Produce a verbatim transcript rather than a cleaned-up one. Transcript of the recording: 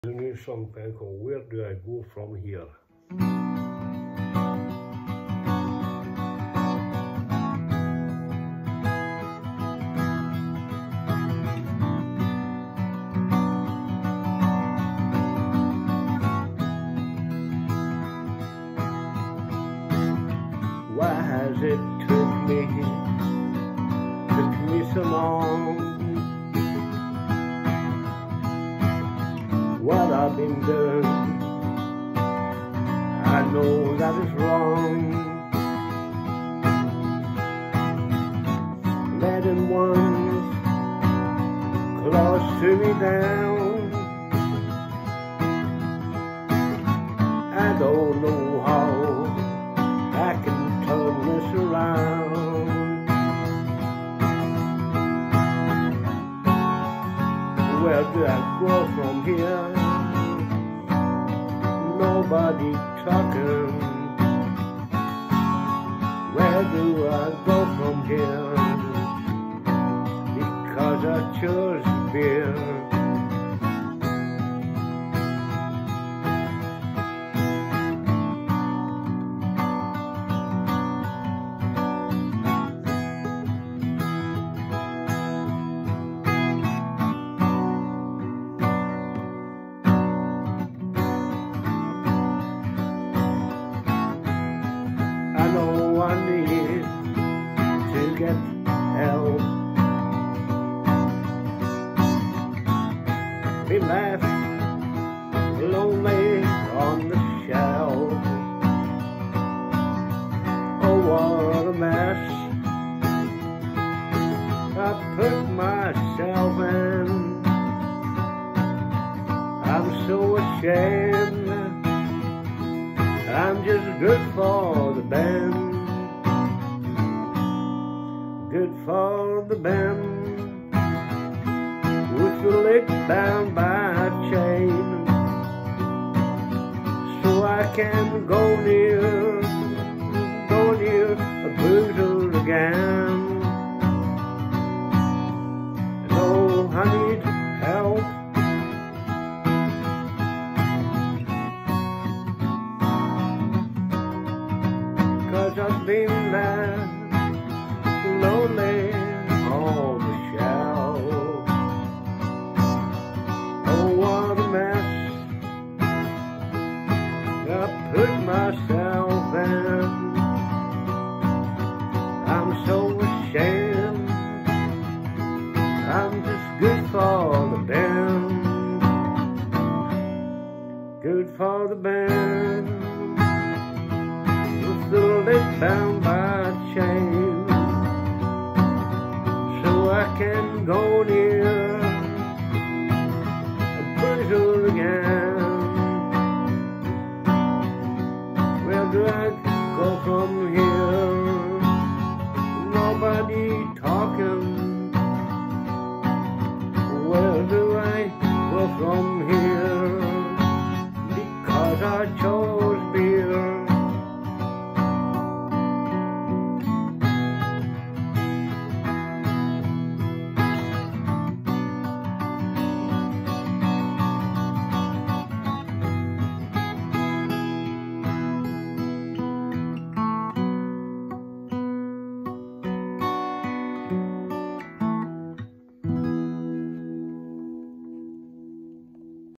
A new song called Where Do I Go From Here? Why has it took me, took me so long? What I've been doing, I know that is wrong. Letting ones close to me down, I don't know how I can turn this around. Where do I go from here? Nobody talking. Where do I go from here? Because I chose fear. I know I need to get help. Be left lonely on the shelf. Oh, what a mess I put myself in. I'm so ashamed. I'm just good for the band, good for the band, with the leg bound by a chain, so I can go near, go near a bruiser again. And oh, I need help. Cause I've been there, lonely on the shelf. Oh, what a mess I put myself in. I'm so ashamed. I'm just good for the band, good for the band. The leg bound by a chain, so I can go near a bruiser again. Where do I go from here? Nobody talking. Where do I go from here? Because I chose